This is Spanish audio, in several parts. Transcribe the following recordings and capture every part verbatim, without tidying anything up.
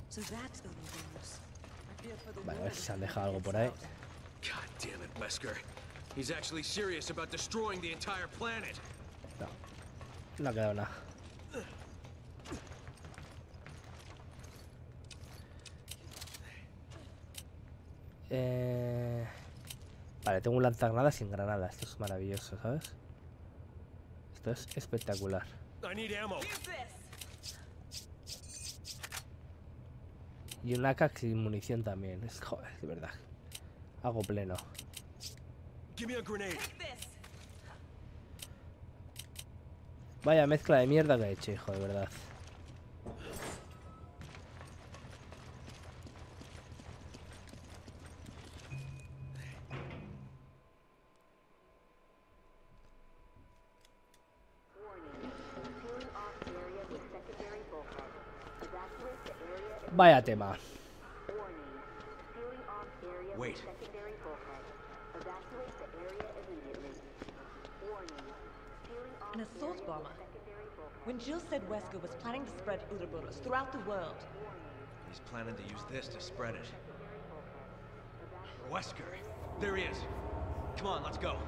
Vale, a ver si se han dejado algo por ahí. God damn it, Wesker. He's actually serious about destroying the entire planet. No, no ha quedado nada. Eh... Vale, tengo un lanzagranadas sin granada. Esto es maravilloso, ¿sabes? Esto es espectacular. I need ammo. Y un A K sin munición también. Es, joder, de verdad. Hago pleno. Give me a grenade. Vaya mezcla de mierda que he hecho, hijo, de verdad. Vaya tema. Wait. An assault bomber. When Jill said Wesker was planning to spread Uroboros throughout the world. He's planning to use this to spread it. Wesker. There he is. Come on, let's go.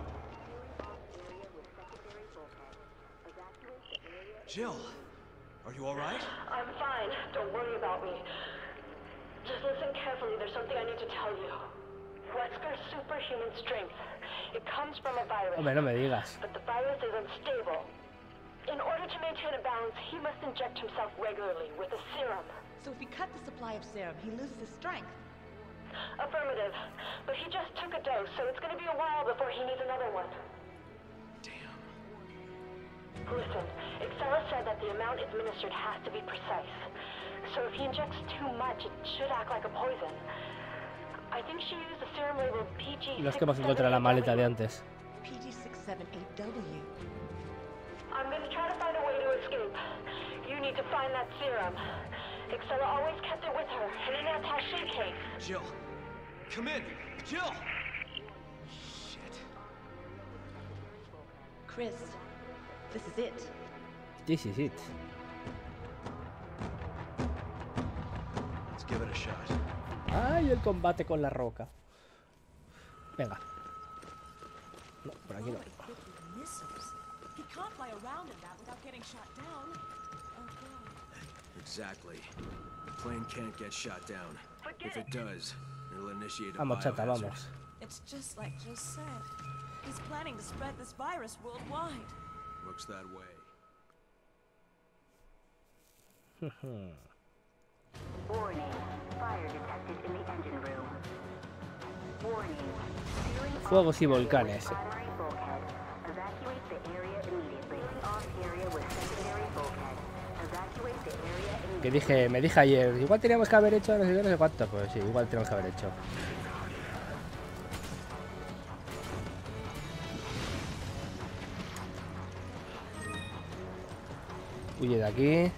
Jill, are you all right? I'm fine. Don't worry about me. Just listen carefully. There's something I need to tell you. Wesker's superhuman strength. It comes from a virus. Hombre, no me digas. But the virus is unstable. In order to maintain a balance, he must inject himself regularly with a serum. So if we cut the supply of serum, he loses his strength. Affirmative. But he just took a dose, so it's going to be a while before he needs another one. Damn. Listen, Excella said that the amount administered has to be precise. So if he injects too much, it should act like a poison. I think she used the serum labeled P G Los que hemos encontrado en la maleta de antes. P G six seven eight W. I'm going to try to find a way to escape. You need to find that serum. Excella always kept it with her, in an attaché case. Jill, come in. Jill! Shit. Chris, this is it. This is it. Let's give it a shot. Ay, el combate con la roca. Venga. No, por aquí no. Exactly. The plane can't get shot down. If it does, it'll initiate a Vamos, chata, biohazard. vamos. It's just like Jill said. He's planning to spread this virus worldwide. Looks that way. Warning. Fire detected in the engine room. Warning. Sealing off Fuegos y volcanes. primary bulkhead. Evacuate the area immediately. Sealing off area with secondary bulkhead. Evacuate the area immediately. Que dije, me dije ayer, igual teníamos que haber hecho no sé qué, no sé cuánto. Pues sí, igual tenemos que haber hecho. Huye de aquí.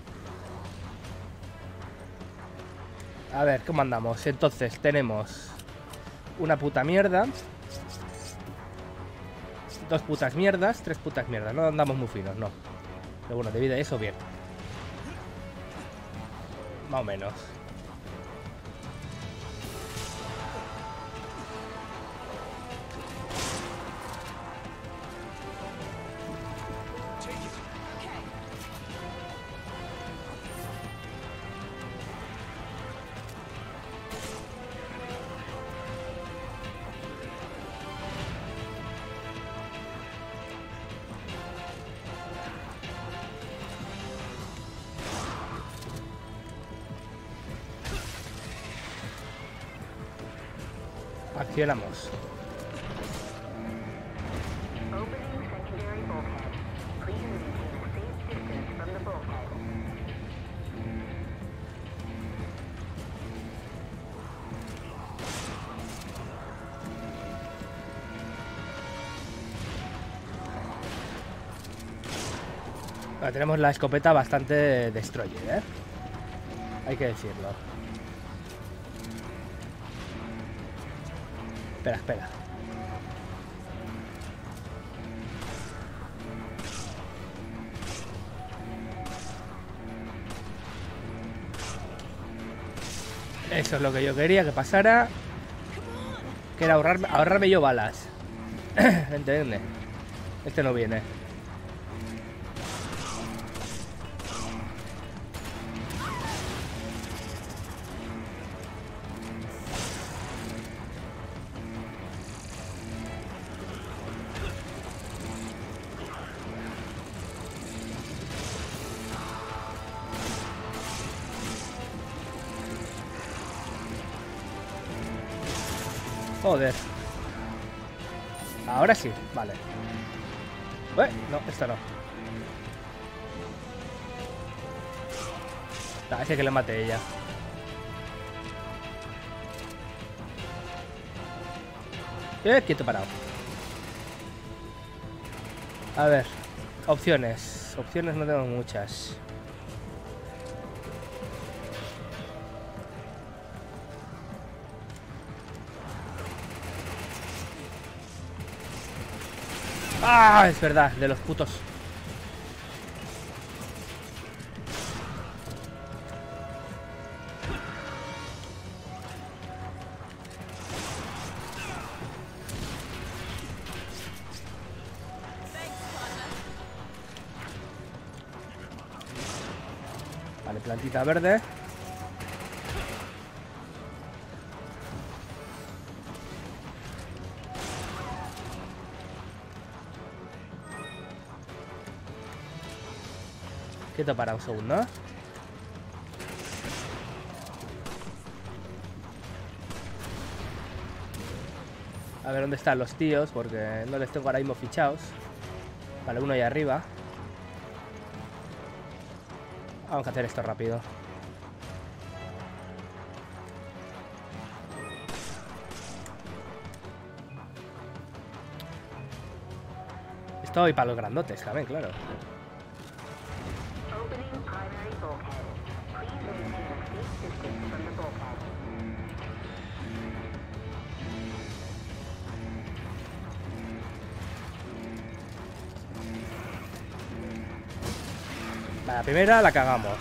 A ver, ¿cómo andamos? Entonces, tenemos una puta mierda. Dos putas mierdas, tres putas mierdas. No andamos muy finos, no. Pero bueno, debido a eso, bien. Más o menos. Accionamos. Opening secondary bulkhead. Please maintain a safe distance from the bulkhead. Bueno, tenemos la escopeta bastante destroyer, ¿eh? Hay que decirlo. Espera, espera. Eso es lo que yo quería que pasara. Que era ahorrarme, ahorrarme yo balas. ¿Entiendes? Este no viene. Joder. Ahora sí, vale. Eh, no, esto no. Parece que le mate ella. Eh, quieto parado. A ver. Opciones. Opciones no tengo muchas. Ah, es verdad, de los putos. Vale, plantita verde. Quieto para un segundo. A ver dónde están los tíos, porque no les tengo ahora mismo fichados. Vale, uno ahí arriba. Vamos a hacer esto rápido. Estoy para los grandotes también, claro. La primera la cagamos.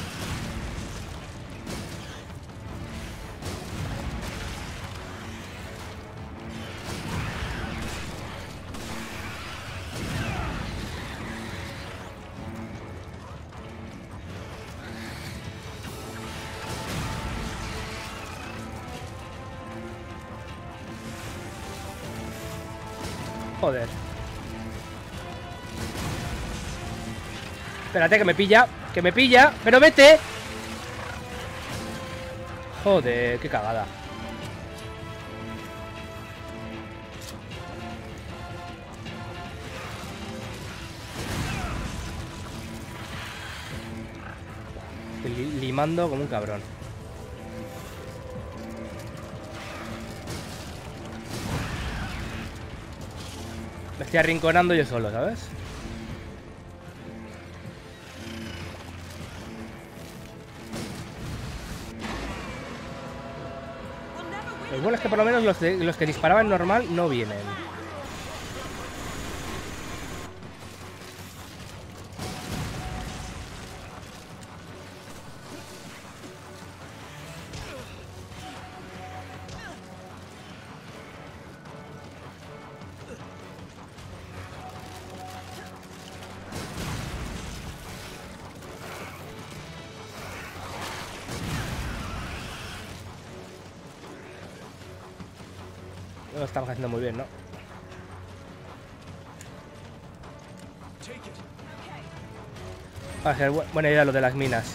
Joder. Espérate, que me pilla. Que me pilla. ¡Pero vete! Joder, qué cagada. Li- limando como un cabrón. Me estoy arrinconando yo solo, ¿sabes? Lo bueno es que por lo menos los, de, los que disparaban normal no vienen. No lo estamos haciendo muy bien, ¿no? Va a ser bu buena idea lo de las minas.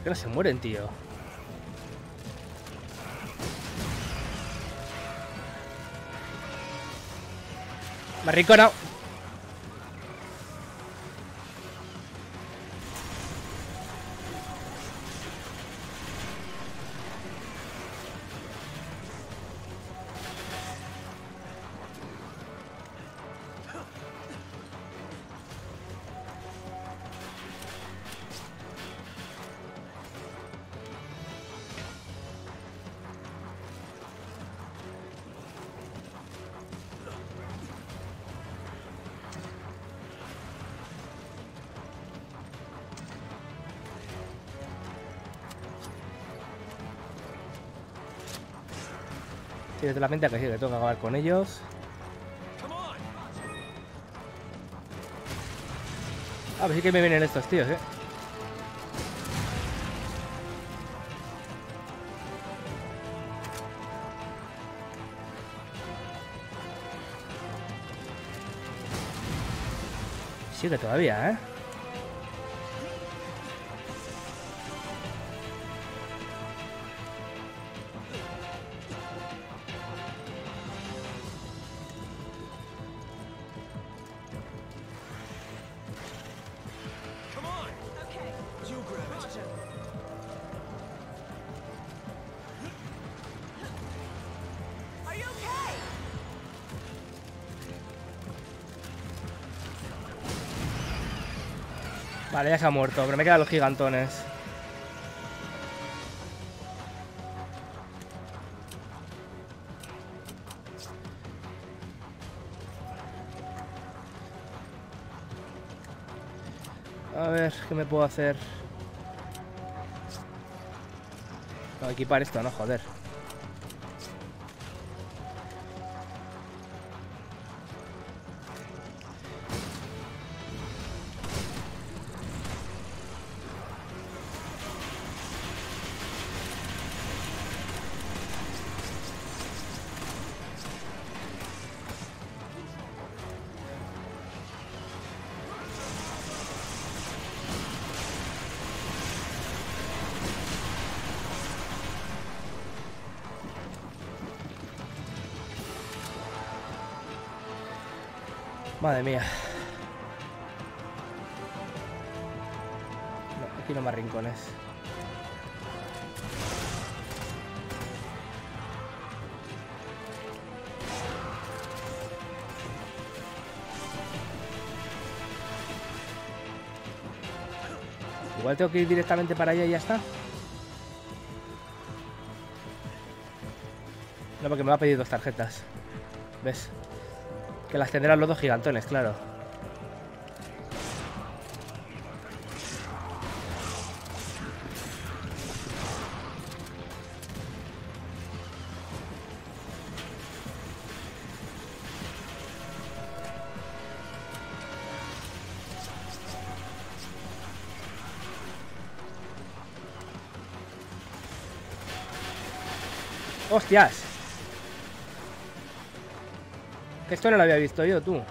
qué no se mueren, tío? Maricona. Tienes la mente que sí, que tengo que acabar con ellos. Ah, pues sí que me vienen estos tíos, eh. Sí que todavía, eh. Vale, ya se ha muerto, pero me quedan los gigantones. A ver, ¿qué me puedo hacer? No, equipar esto, no, joder. Madre mía. No, aquí no más rincones. Igual tengo que ir directamente para allá y ya está. No, porque me va a pedir dos tarjetas. ¿Ves? Que las tendrán los dos gigantones, claro. ¡Hostias! Que esto no lo había visto yo, tú.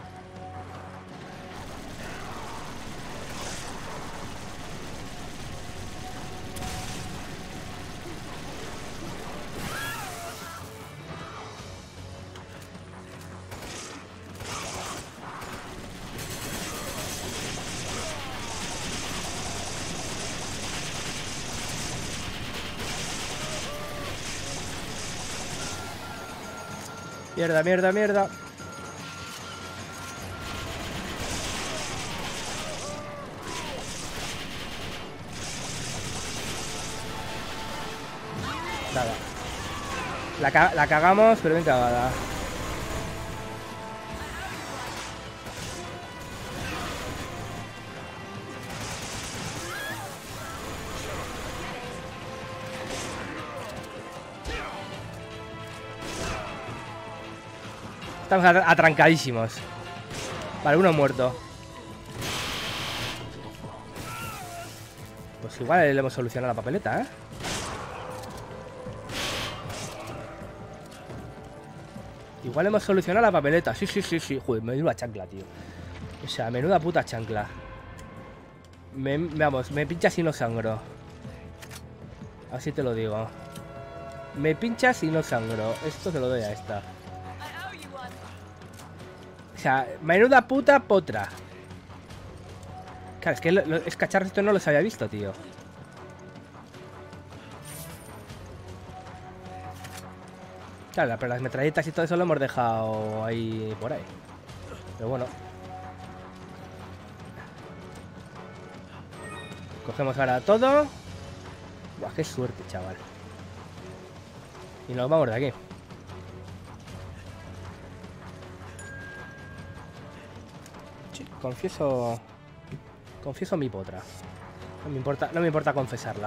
Mierda, mierda, mierda. Nada. La, ca la cagamos, pero bien cagada. Estamos atrancadísimos. Vale, uno muerto. Pues igual le hemos solucionado la papeleta, ¿eh? Igual hemos solucionado la papeleta. Sí, sí, sí, sí. Joder, menuda chancla, tío. O sea, menuda puta chancla. Me, vamos, me pincha si no sangro. Así te lo digo. Me pinchas y no sangro. Esto se lo doy a esta. O sea, menuda puta potra. Claro, es que lo, lo, es cacharros esto no los había visto, tío. Claro, pero las metralletas y todo eso lo hemos dejado ahí por ahí. Pero bueno. Cogemos ahora todo. Buah, qué suerte, chaval. Y nos vamos de aquí. Sí, confieso... Confieso mi potra. No me importa, no me importa confesarla.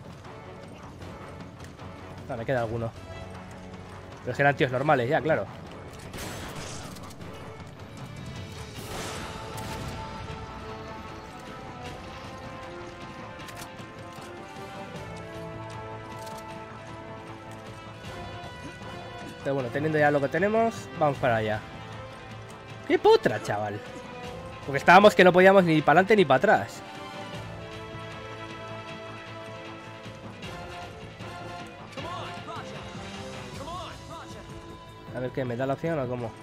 No, me queda alguno. Pero serán tíos normales ya, claro. Pero bueno, teniendo ya lo que tenemos, vamos para allá. ¡Qué potra, chaval! Porque estábamos que no podíamos ni para adelante ni para atrás. A ver qué, ¿me da la opción o cómo?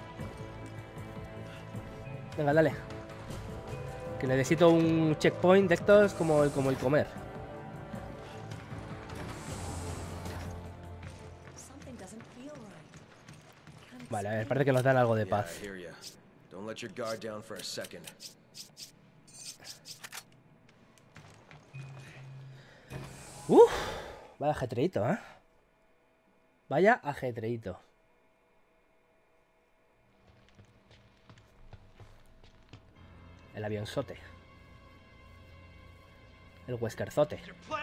Venga, dale. Que necesito un checkpoint de estos como el, como el comer. Vale, a ver, parece que nos dan algo de paz. Uff, vaya ajetreíto, ¿eh? Vaya ajetreíto. El avionzote. El Weskerzote.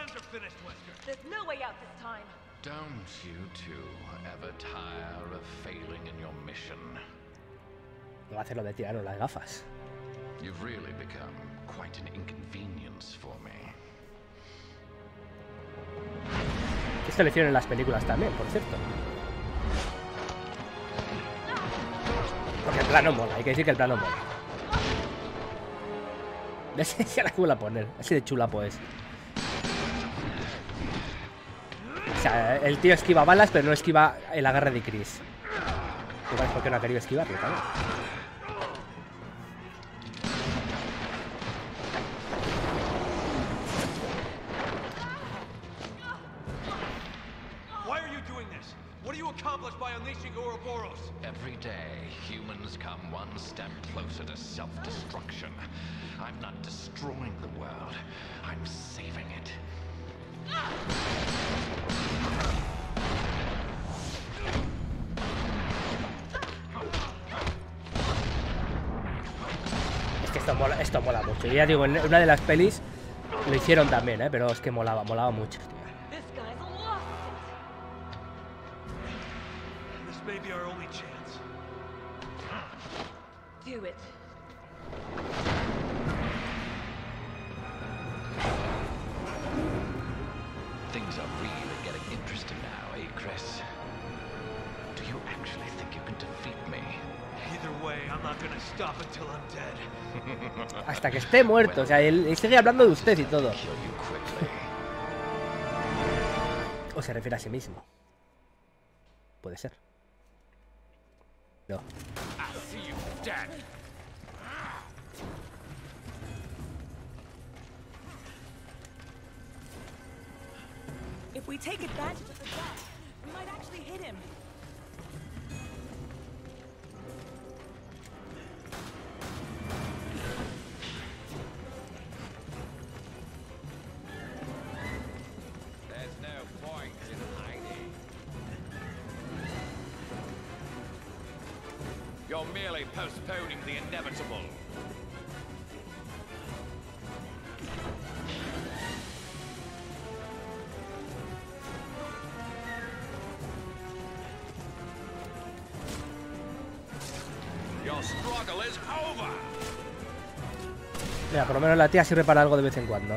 Don't you two ever tire of failing in your mission? No va a hacer lo de tirarnos las gafas. You've really become quite an inconvenience for me. Esto lo hicieron en las películas también, por cierto. Porque el plano mola, hay que decir que el plano mola. Ya la vuelvo a poner, así de chulapo es. O sea, el tío esquiva balas, pero no esquiva el agarre de Chris. Igual es porque no ha querido esquivarlo también. Why are you doing this? What do you accomplish by unleashing Ouroboros? Every day, humans come one step closer to self-destruction. I'm not destroying the world, I'm saving it. Es que esto mola, esto mola mucho. Y ya digo, en una de las pelis lo hicieron también, ¿eh? Pero es que molaba, molaba mucho, tío. This may be our only chance. Do it. Things are really getting interesting now, eh, Chris? Do you actually think you can defeat me? Either way, I'm not gonna stop until I'm dead. Hasta que esté muerto, o sea, él, él sigue hablando de usted y todo. O se refiere a sí mismo. Puede ser. No. If we take advantage of the gap, we might actually hit him. There's no point in hiding. You're merely postponing the inevitable. Mira, por lo menos la tía sirve para algo de vez en cuando.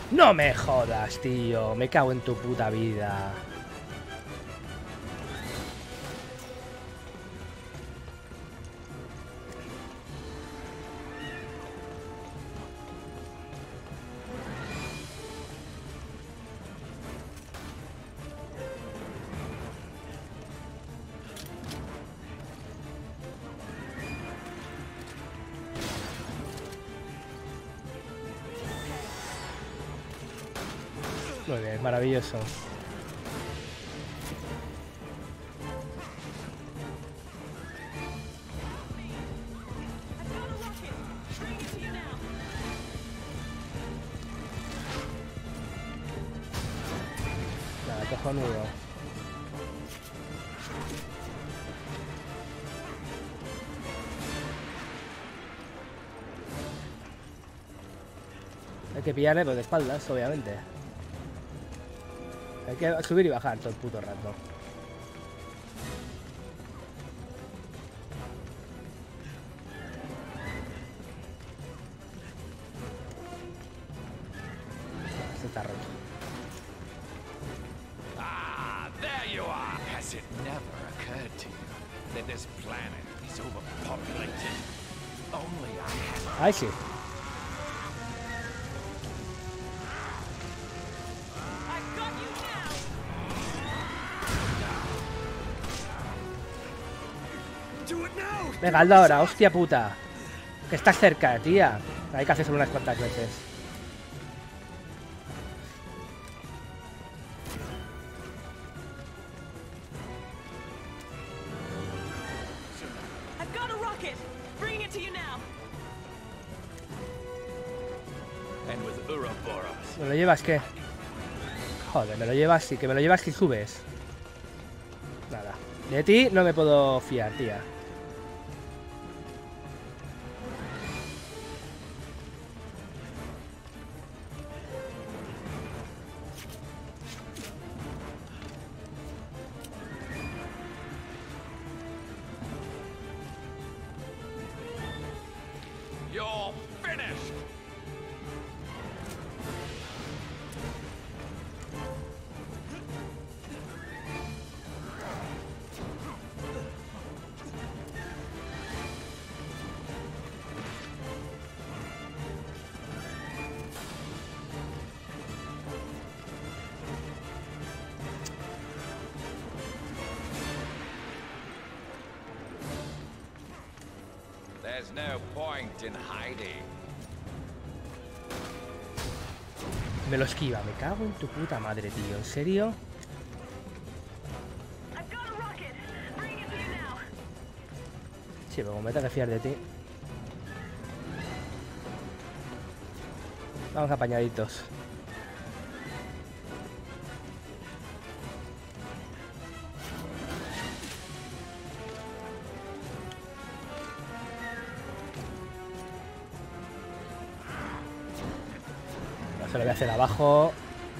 No me jodas, tío. Me cago en tu puta vida. Muy bien, maravilloso. Nada, cojonudo. Hay que pillarle pues, de espaldas, obviamente. Hay que subir y bajar todo el puto rato. Este está roto. Ah, there you are. Has it never occurred to you that this planet is overpopulated? Only I have. Ay, sí. Venga, hazlo ahora, hostia puta. Que estás cerca, tía. Hay que hacerlo unas cuantas veces. I've got a rocket. Bringing it to you now. And with Ouroboros. ¿Me lo llevas qué? Joder, me lo llevas y que me lo llevas y subes. Nada. De ti no me puedo fiar, tía. You're finished. There's no point in hiding. Me lo esquiva, me cago en tu puta madre, tío. ¿En serio? I've got a rocket. Bringing it to you now. Sí, pero como me tengo que fiar de ti. Vamos apañaditos. Se lo voy a hacer abajo.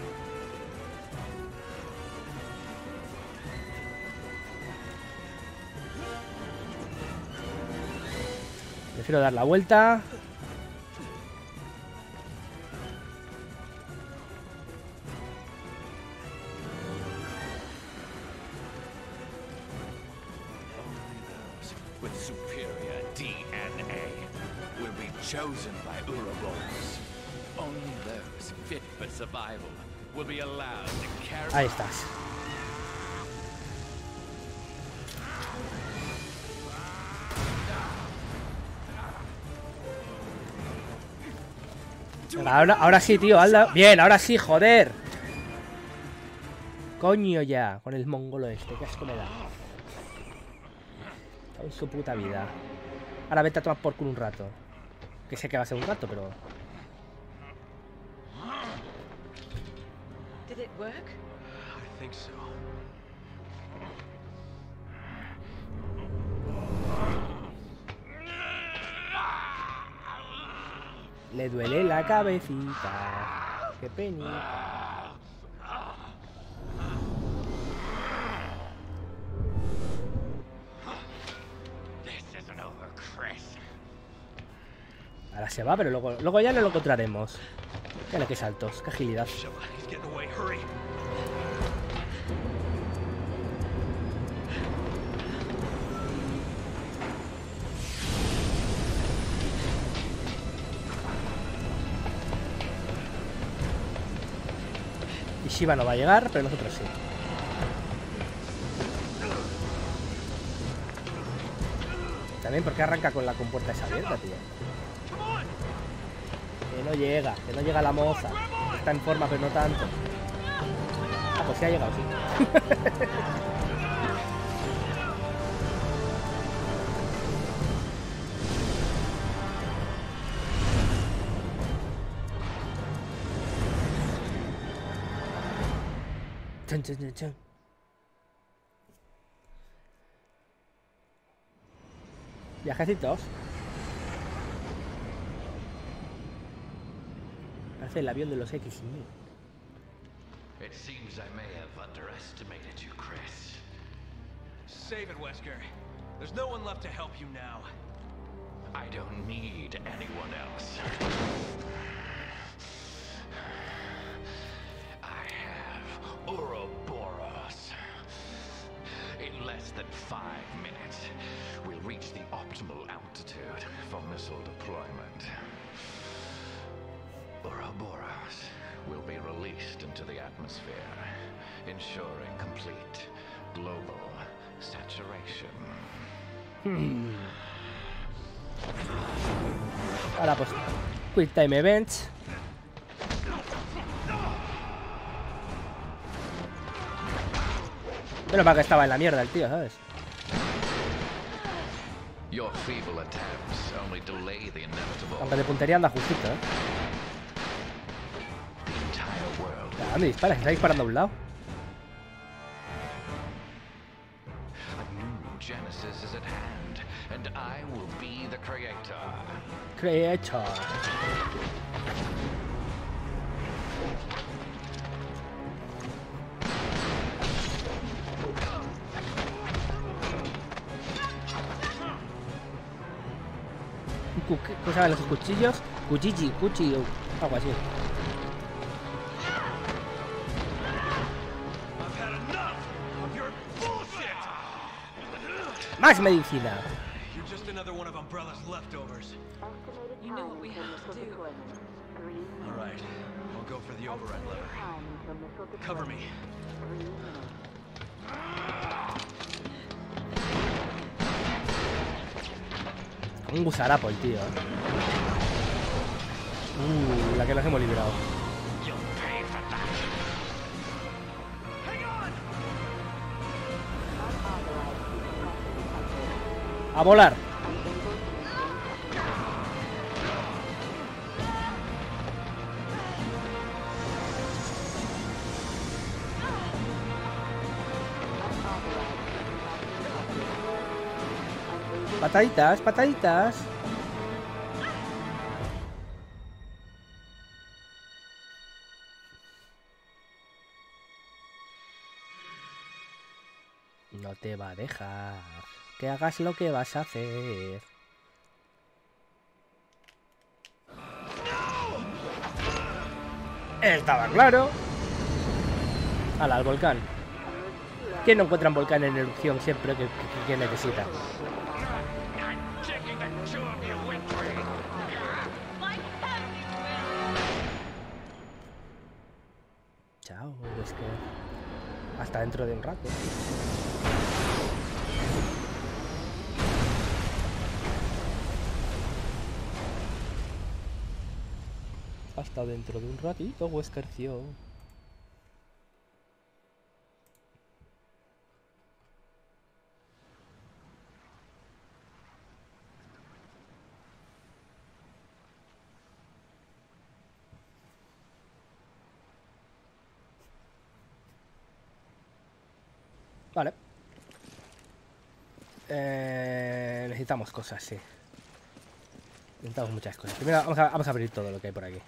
Prefiero dar la vuelta. With superior D N A will be chosen by Ouroboros. Only those fit for survival will be allowed to carry. Ahí estás. Venga, ahora, ahora sí, tío, hazla. Bien, ahora sí, joder. Coño ya, con el mongolo este, qué asco me da. En su puta vida. Ahora vete a tomar por culo un rato. Que sé que va a ser un rato, pero... Did it work? I think so. Le duele la cabecita. Qué penita. Ahora se va, pero luego, luego ya no lo encontraremos. Mira qué saltos, qué agilidad. Y Shiva no va a llegar, pero nosotros sí. También porque arranca con la compuerta esa abierta, tío. Que no llega, que no llega la moza. Está en forma, pero no tanto. Ah, pues sí ha llegado, sí. Chun, chun, chun, chun. Viajecitos. Parece el avión de los X mil. It seems I may have underestimated you, Chris. Save it, Wesker. There's no one left to help you now. I don't need anyone else. I have Ouroboros. In less than five minutes, we'll reach the optimal altitude for missile deployment. Ouroboros will be released into the atmosphere, ensuring complete global saturation. Hmm. Ahora pues, Quick Time Events. Pero para que estaba en la mierda el tío, ¿sabes? Your feeble attempts only delay the inevitable. Aunque de puntería anda justito, ¿eh? The entire world. ¿A dónde disparas? ¿Está disparando a un lado? A new Genesis is at hand, and I will be the creator. Creator. ¿Cómo saben los cuchillos? Cuchilli, cuchillo, algo así. ¡Más medicina! You knew what we had to do. All right, I'll go for the override lever. Cover me. Un gusarapo el tío. Uh, la que nos hemos librado. A volar. Pataditas, pataditas. No te va a dejar que hagas lo que vas a hacer. Estaba claro. Ala, al volcán. ¿Quién no encuentra un volcán en erupción siempre que, que, que necesita? Chao, es que hasta dentro de un rato. Hasta dentro de un ratito, Weskercio. Vale. Eh, necesitamos cosas, sí. Necesitamos muchas cosas. Primero vamos a, vamos a abrir todo lo que hay por aquí.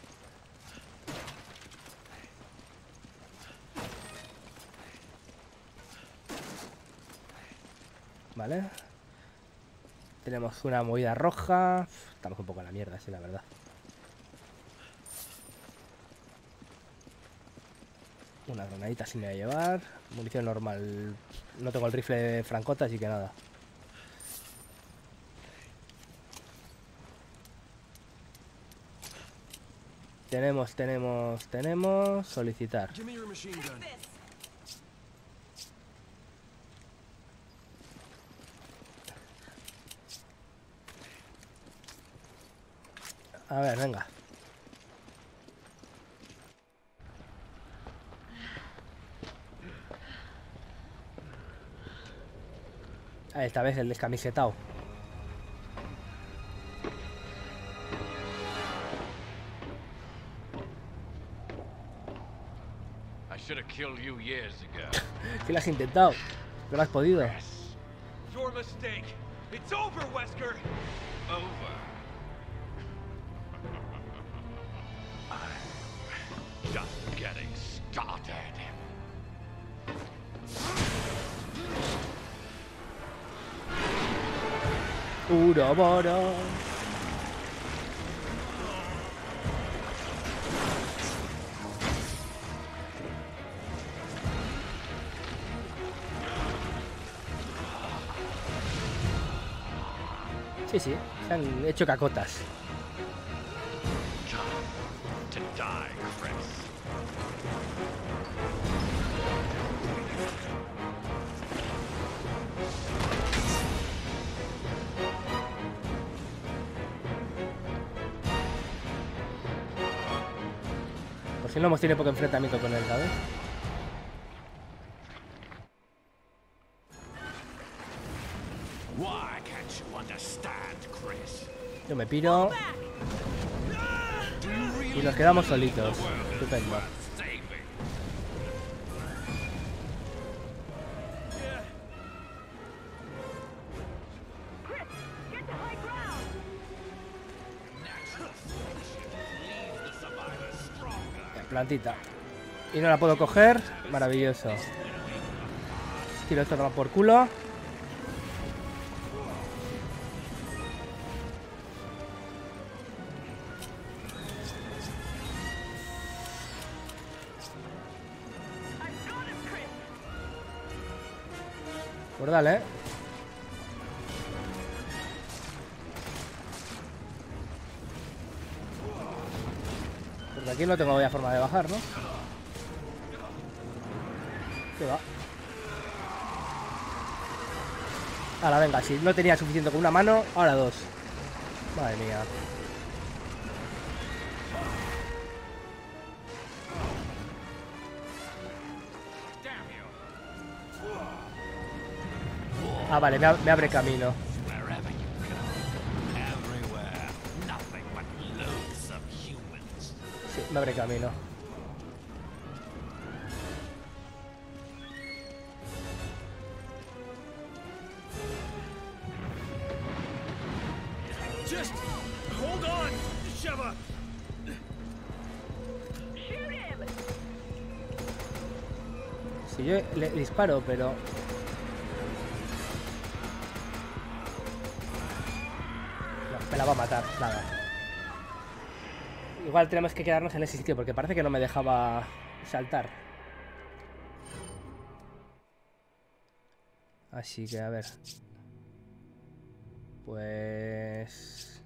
Vale. Tenemos una movida roja. Estamos un poco en la mierda, sí, la verdad. Una granadita sí me voy a llevar. Munición normal. No tengo el rifle de francota, así que nada. Tenemos, tenemos, tenemos... Solicitar. Give me your machine gun. A ver, venga. Ah, esta vez el descamisetado. I should have killed you years ago. ¿Qué lo has intentado? No lo has podido. Your mistake. It's over, Wesker. Over. I'm just getting started. Uroboro. Sí, sí, se han hecho cacotas. Time to die, Chris. Por si no hemos tenido poco enfrentamiento con él, ¿sabes? Why can't you understand, Chris? Yo me piro y nos quedamos solitos. Estupendo. Saving. Plantita. Y no la puedo coger. Maravilloso. Tiro esto toma por culo. Pues dale, ¿eh? Porque aquí no tengo ya forma de bajar, ¿no? ¿Qué va? Ahora, venga, si no tenía suficiente con una mano, ahora dos. Madre mía. Ah, vale, me, ab me abre camino. Wherever you go, everywhere, nothing but loathsome humans. Sí, me abre camino. Just hold on, Sheva. Si yo le disparo, pero... No, me la va a matar, nada. Igual tenemos que quedarnos en ese sitio porque parece que no me dejaba saltar. Así que, a ver. Pues...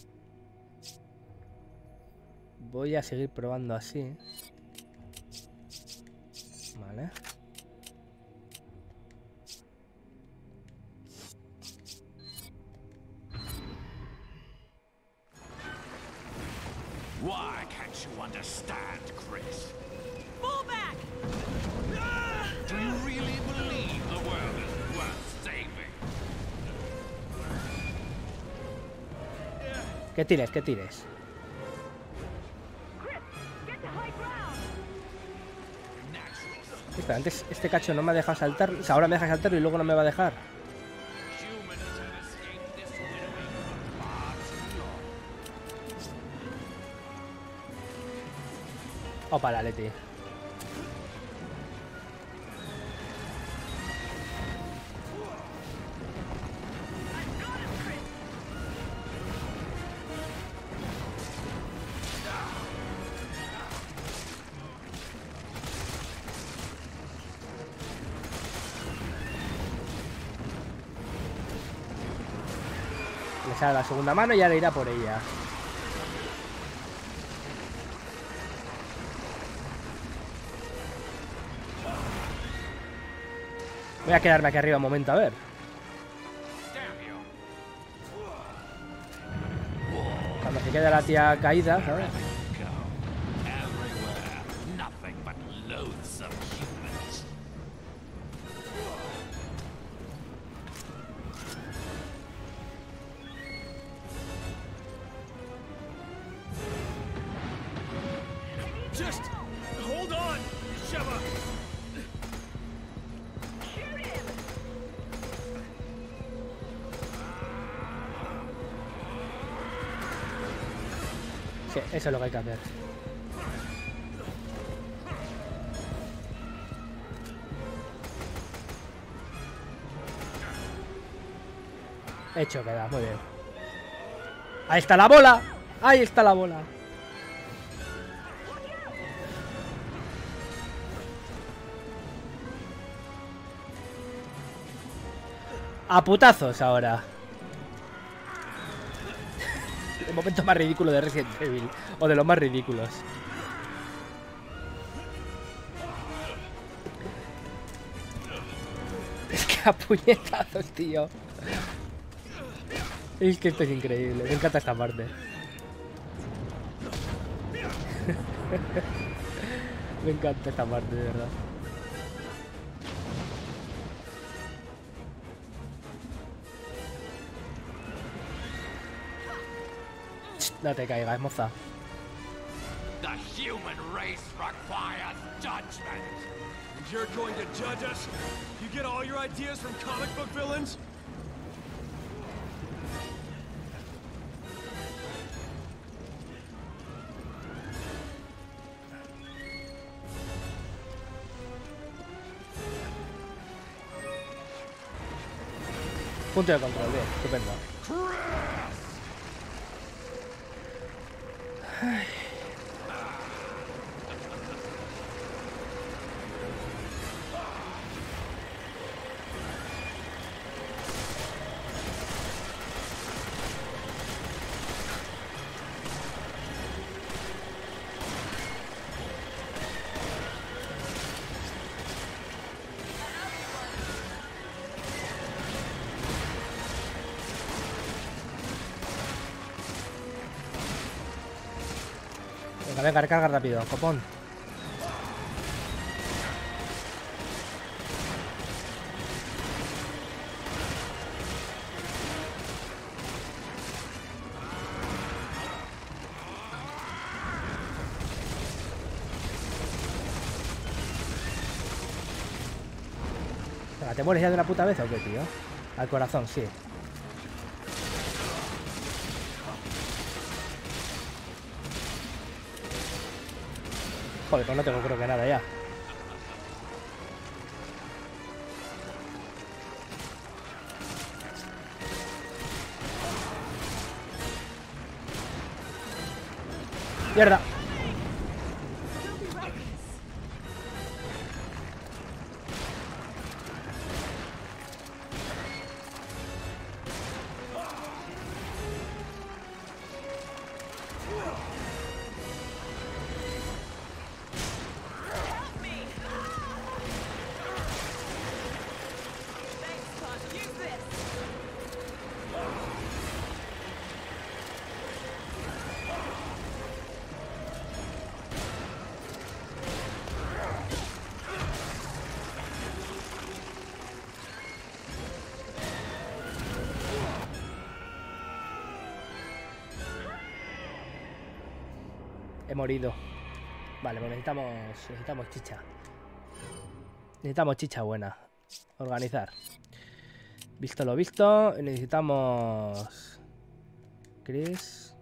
voy a seguir probando así. Vale. Why can't you understand, Chris? Fall back! Do you really believe the world is worth saving? ¿Qué tires? ¿Qué tires? Espera, antes este cacho no me ha dejado saltar. O sea, ahora me deja saltar y luego no me va a dejar. Humans have escaped this winnowing far too long. Opa, la Leti. Le sale la segunda mano y ahora irá por ella. Voy a quedarme aquí arriba un momento, a ver. Cuando se quede la tía caída, ¿sabes? Just hold on, Sheva. Sí, eso es lo que hay que hacer. Hecho queda, muy bien. Ahí está la bola. Ahí está la bola. A putazos ahora. El momento más ridículo de Resident Evil. O de los más ridículos. Es que a puñetazos, tío. Es que esto es increíble. Me encanta esta parte. Me encanta esta parte, de verdad. No te caigas, moza. The human race requires judgment. And you're going to judge us? You get all your ideas from comic book villains? Punto de control, bien, estupendo. Ay. Venga, venga, recarga rápido, copón. Venga, ¿te mueres ya de una puta vez o qué, tío? Al corazón, sí. Joder, pues no tengo creo que nada ya. ¡Mierda! He morido. Vale, pues necesitamos, necesitamos chicha. Necesitamos chicha buena. Organizar. Visto lo visto, necesitamos... Chris.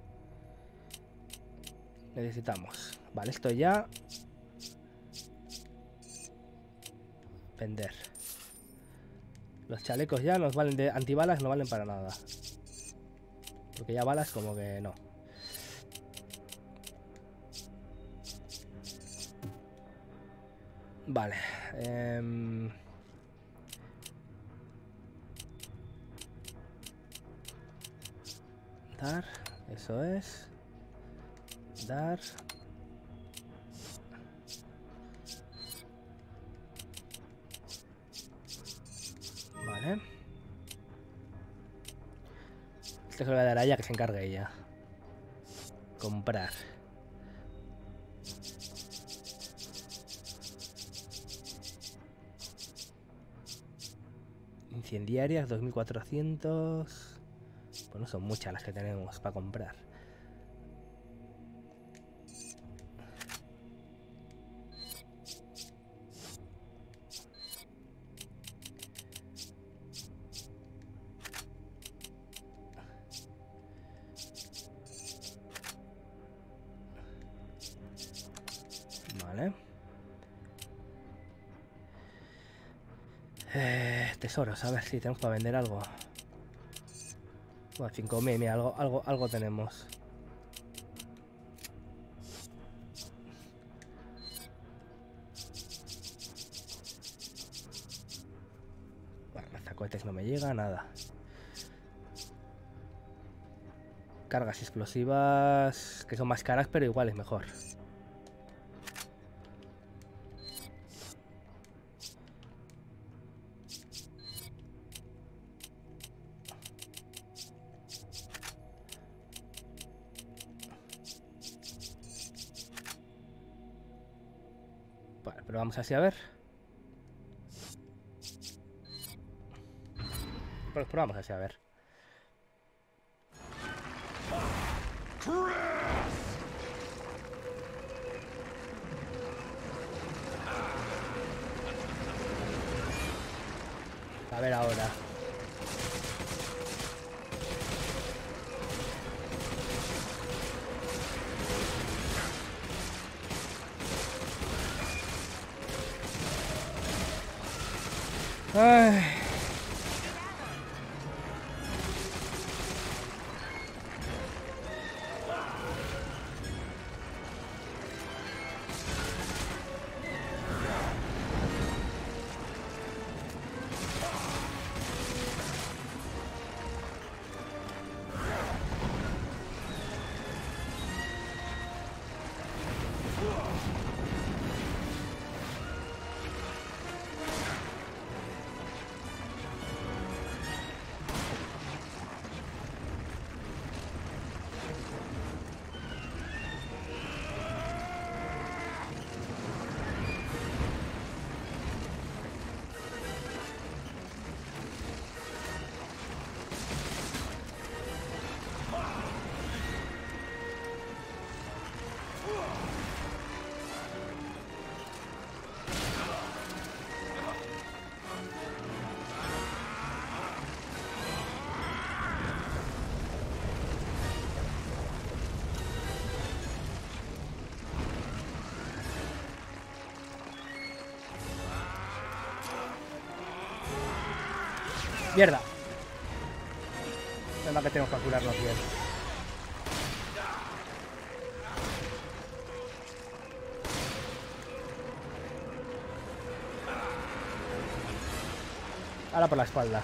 Necesitamos. Vale, esto ya. Vender. Los chalecos ya nos valen de antibalas, no valen para nada. Porque ya balas como que no. Vale. Eh... Dar, eso es. Dar. Vale. Esto se lo voy a dar a ella, que se encargue ella. Comprar. Incendiarias, dos mil cuatrocientos. Pues no son muchas las que tenemos para comprar. Vale. Eh, tesoros, a ver si tenemos para vender algo. Bueno, cinco mil, mira, algo, algo, algo tenemos. Bueno, lanzacohetes no me llega, nada. Cargas explosivas, que son más caras, pero igual es mejor. Vale, pero vamos así a ver. Pues probamos así a ver. A ver ahora. Ay. Mierda. Es la que tenemos para curarnos bien. Ahora por la espalda.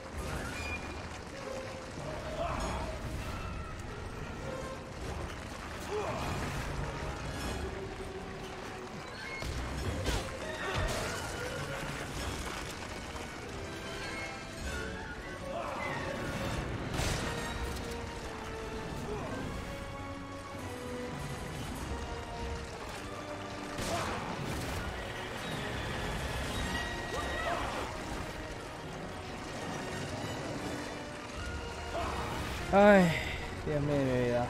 Ay, Dios mío de mi vida.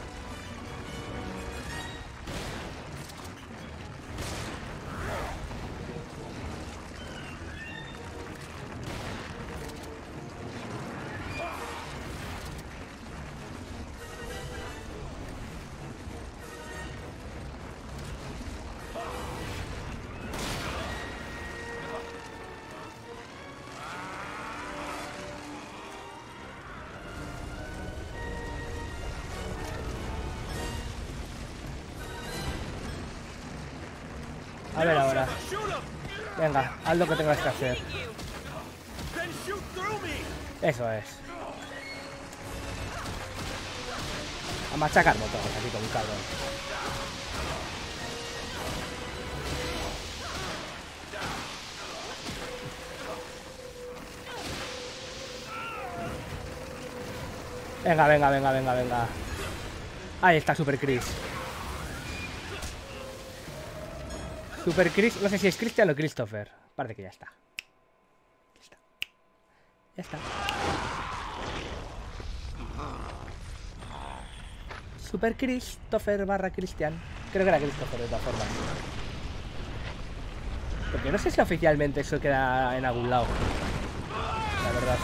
A ver ahora. Venga, haz lo que tengas que hacer. Eso es. A machacar motores aquí con un cabrón. Venga, venga, venga, venga, venga. Ahí está Super Chris. Super Chris, no sé si es Christian o Christopher. Parece que ya está. Ya está. Ya está. Super Christopher barra Christian. Creo que era Christopher de todas formas. Porque no sé si oficialmente eso queda en algún lado. La verdad.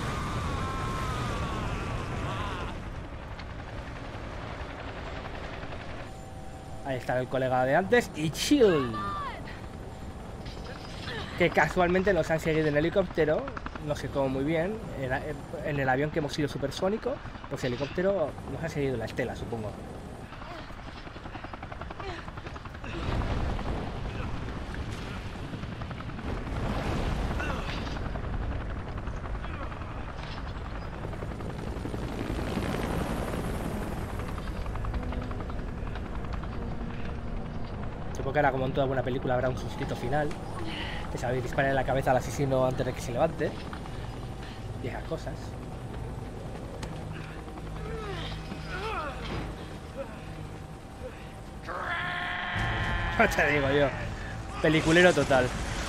Ahí está el colega de antes. Y Chill. Que casualmente nos han seguido en helicóptero. No sé cómo muy bien. En, en el avión que hemos ido supersónico. Pues el helicóptero nos ha seguido la estela, supongo. Supongo que ahora, como en toda buena película, habrá un suscrito final. Que sabéis, disparar en la cabeza al asesino antes de que se levante. Y esas cosas. No te digo yo. Peliculero total.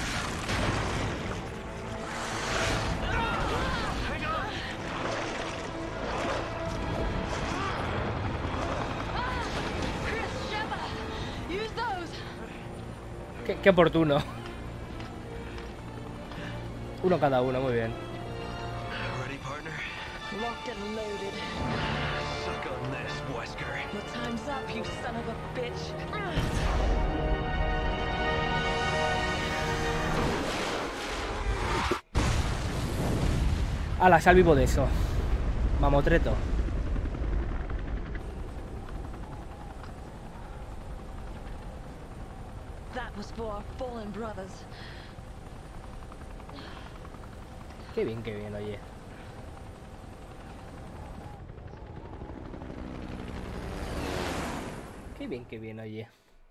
Qué, qué oportuno. Uno cada uno, muy bien. Ready, partner? Locked and loaded. Suck on this, Wesker. Your time's up, you son of a bitch. Ala, sal vivo de eso. Mamotreto. That was for our fallen brothers. Qué bien, qué bien, oye. Qué bien, qué bien, oye.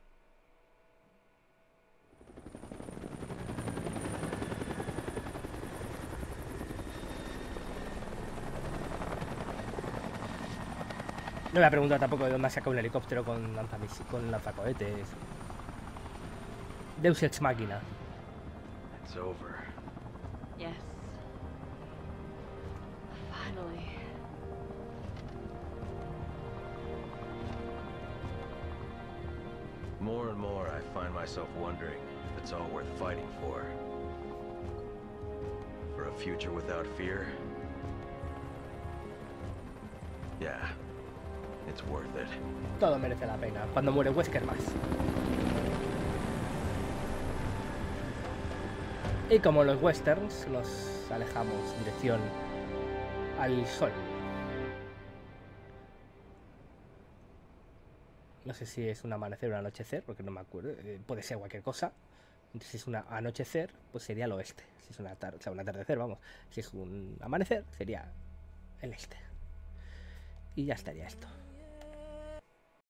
No me ha preguntado tampoco de dónde ha sacado un helicóptero con, lanzamis con lanzacohetes. Deus Ex Machina. It's over. Yes. Finally. More and more, I find myself wondering if it's all worth fighting for. For a future without fear? Yeah, it's worth it. Todo merece la pena. Cuando muere Wesker más. Y como los westerns, nos alejamos dirección al sol. No sé si es un amanecer o un anochecer, porque no me acuerdo. Eh, puede ser cualquier cosa. Entonces, si es un anochecer, pues sería el oeste. Si es una tarde, o sea, un atardecer, vamos. Si es un amanecer, sería el este. Y ya estaría esto.